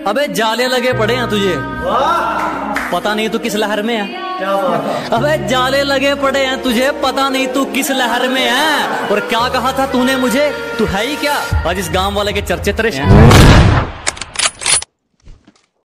अबे जाले लगे पड़े हैं तुझे, पता नहीं तू किस लहर में है। अबे जाले लगे पड़े हैं तुझे, पता नहीं तू किस लहर में है। और क्या कहा था तूने मुझे, तू है ही क्या? आज इस गांव वाले के चर्चे तेरे हैं।